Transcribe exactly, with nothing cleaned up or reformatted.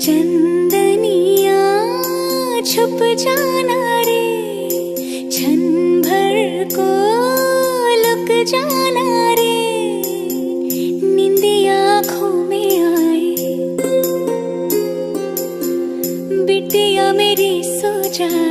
चंदनिया छुप जाना रे, क्षण भर को लुक जाना रे, निंदिया आँखों में आए, बिटिया मेरी सो जा।